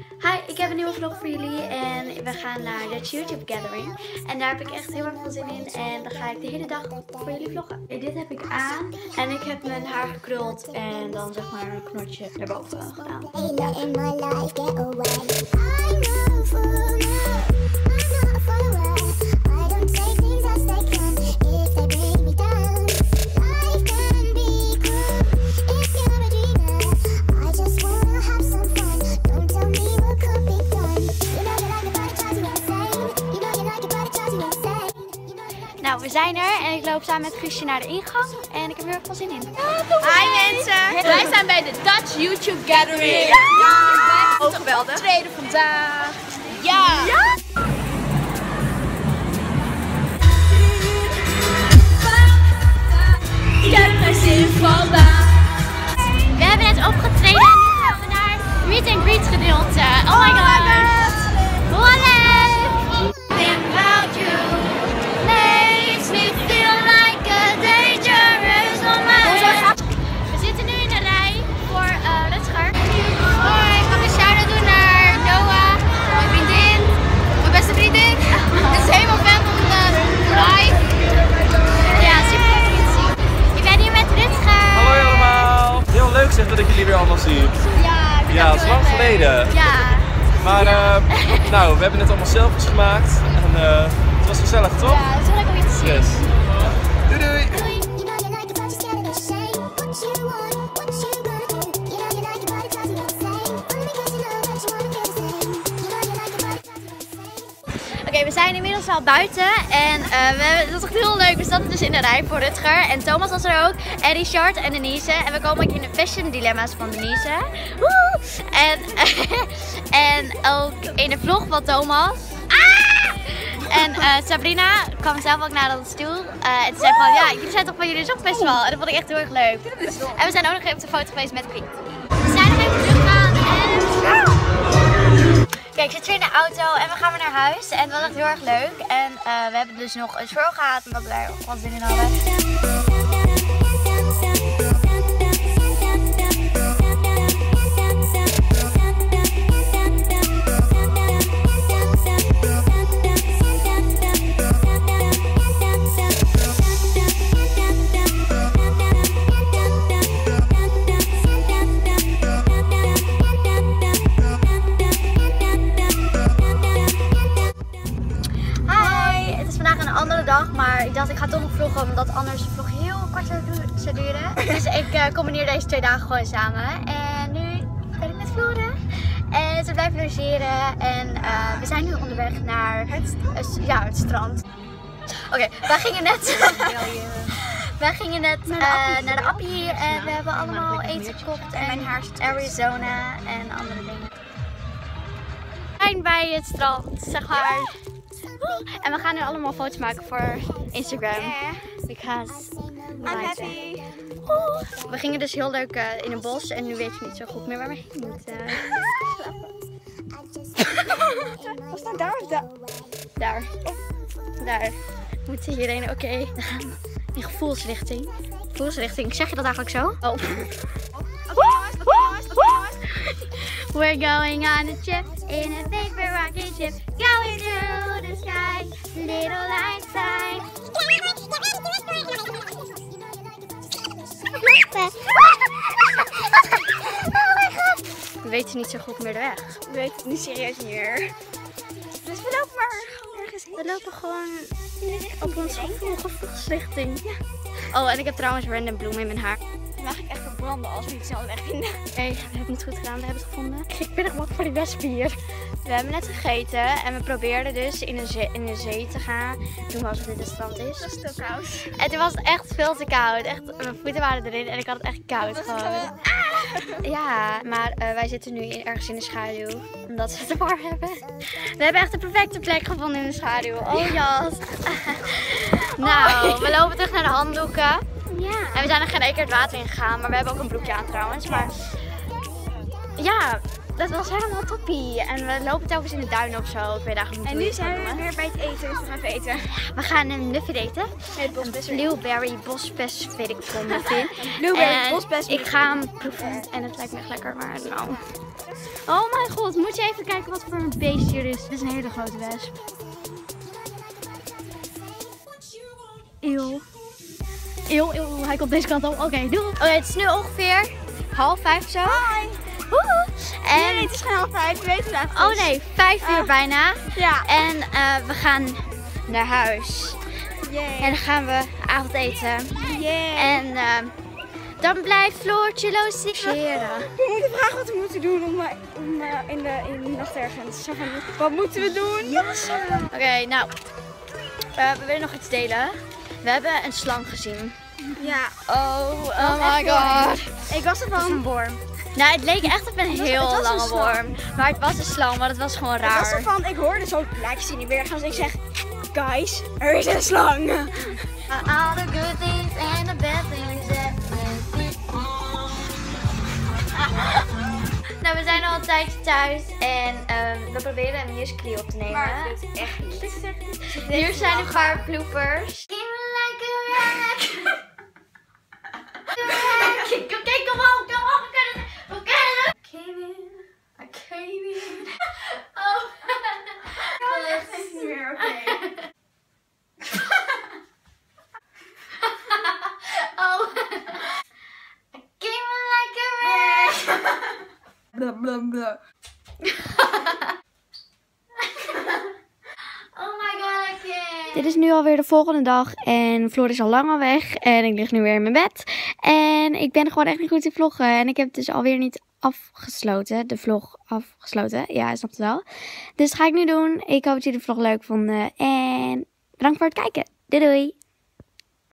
Hi, ik heb een nieuwe vlog voor jullie en we gaan naar de YouTube Gathering. En daar heb ik echt heel erg veel zin in en dan ga ik de hele dag voor jullie vloggen. Dit heb ik aan en ik heb mijn haar gekruld en dan zeg maar een knotje erboven gedaan. Nou, we zijn er en ik loop samen met Guusje naar de ingang en ik heb er heel erg veel zin in. Hi mensen, wij zijn bij de Dutch YouTube Gathering. Ja! Ook geweldig. Tweede vandaag. Ja! Ja! Ik heb er zin vandaag. We hebben net opgetreden en nu gaan we naar het meet and greet gedeelte. Oh my god! What leuk! Think about you makes me feel like a dangerous woman. We zitten nu in de rij voor Rutger. Hoi, ik ga een shout-out doen naar Noah, mijn vriendin, mijn beste vriendin. Het is helemaal fan van live. Ja, super leuk om je te zien. Ik ben hier met Rutger. Hallo allemaal! Heel leuk zeg dat ik jullie weer allemaal zie. Ja, het is lang geleden. Ja. Maar nou, we hebben net allemaal selfies gemaakt en het was gezellig toch? Ja, het is wel leuk om je te zien. Yes. Doei doei! Oké, we zijn inmiddels al buiten en dat is echt heel leuk. We stonden dus in de rij voor Rutger en Thomas was er ook en Richard en Denise. En we komen ook in de fashion dilemma's van Denise. Woe! En ook in de vlog van Thomas. En Sabrina kwam zelf ook naar ons toe en ze zei van ja, jullie zijn toch van jullie Songfestival en dat vond ik echt heel erg leuk. En we zijn ook nog even op de foto geweest met Piet. We zijn nog even teruggegaan en... Kijk, ik zit weer in de auto en we gaan weer naar huis en het was echt heel erg leuk. En we hebben dus nog een show gehad omdat we daar gewoon zin in hadden. Maar ik dacht ik ga toch nog vloggen omdat anders de vlog heel kort zou duren. Dus ik combineer deze 2 dagen gewoon samen. En nu ben ik met Floren. En ze blijven logeren. En we zijn nu onderweg naar het strand. Oké, wij gingen net naar de appie en we hebben allemaal eten gekocht. En mijn haar Arizona en andere dingen. We zijn bij het strand, zeg maar. En we gaan nu allemaal foto's maken voor Instagram. Because I'm happy. We gingen dus heel leuk in een bos en nu weet je niet zo goed meer waar we heen moeten. Was nou daar of daar? Daar. Daar. We moeten hierheen, oké. We gaan in gevoelsrichting. Gevoelsrichting, zeg je dat eigenlijk zo? Oh. We're going on a trip in a paper rocket ship, going through the sky, little light sign. We weten niet zo goed meer de weg. We weten het niet serieus meer. Dus we lopen maar gewoon ergens heen. We lopen gewoon op onze gevoelsrichting. Ja. Oh, en ik heb trouwens random bloemen in mijn haar. Dan mag ik echt verbranden als we niet snel de weg vinden. Nee, we hebben het goed gedaan, we hebben het gevonden. Ik ben nog wat voor die wespen hier. We hebben net gegeten en we probeerden dus in de zee te gaan. Toen was het in het strand is. Het was te koud. En toen was het echt veel te koud. Echt, mijn voeten waren erin en ik had het echt koud gewoon. Ja, maar wij zitten nu ergens in de schaduw. Omdat we het te warm hebben. We hebben echt de perfecte plek gevonden in de schaduw. Oh jas. Nou, we lopen terug naar de handdoeken. Ja. En we zijn er geen één keer het water in gegaan, maar we hebben ook een broekje aan trouwens. Maar ja, Dat was helemaal toppie. En we lopen telkens in de duinen of zo. Ik weet eigenlijk niet En hoe nu je het zijn kan we noemen. weer bij het eten, dus we gaan even eten. We gaan een muffin eten. Het bosbes. Blueberry bospes, weet ik veel, muffin. Blueberry En bosbes. ik ga hem proeven en het lijkt me echt lekker, maar nou. Oh mijn god, moet je even kijken wat voor een beest hier is. Dit is een hele grote wesp. Eeuw. Eeuw, hij komt deze kant op. Oké, doei. Oké, het is nu ongeveer 4:30 zo. Hi. Woehoe. En... Nee, het is geen 4:30, we weten het. Oh nee, 5 uur bijna. Ja. En we gaan naar huis. Yay. En dan gaan we avondeten. Yay. En dan blijft Floortje logeren. We moeten vragen wat we moeten doen om in de nacht ergens. Zo van, wat moeten we doen? Oké, nou. We willen nog iets delen. We hebben een slang gezien. Ja. Oh my god. Ik was Dat is een ervan. worm. Nou, het leek echt op een heel was een lange slang. worm. Maar het was een slang, maar het was gewoon Ik raar. was ervan, ik hoorde zo'n plaatje in de weergaan. Dus ik zeg, guys, er is een slang. All the good things and the bad things that Nou, we zijn al een tijdje thuis en we proberen een musically op te nemen. Maar het lukt echt niet. Hier zijn een paar bloopers. Oké, kom op, we kunnen het. I came in. Oh. Het is niet meer oké. Oh. I came in like a rat. Oh my god, I can't. Dit is nu alweer de volgende dag en Floor is al lang al weg en ik lig nu weer in mijn bed. En ik ben gewoon echt niet goed in vloggen en ik heb het dus alweer niet afgesloten, de vlog afgesloten. Ja, je snapt het wel. Dus dat ga ik nu doen. Ik hoop dat jullie de vlog leuk vonden en bedankt voor het kijken. Doei doei!